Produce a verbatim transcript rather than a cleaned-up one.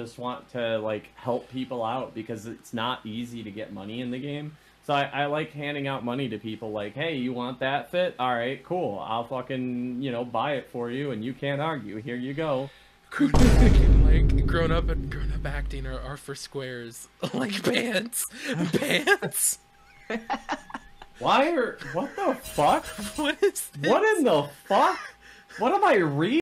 just want to like help people out because it's not easy to get money in the game. So I, I like handing out money to people like, hey, you want that fit? All right, cool. I'll fucking, you know, buy it for you and you can't argue. Here you go. Like, grown up and grown up acting are, are for squares. Like pants. Pants? Why are, what the fuck? What is this? What in the fuck? What am I reading?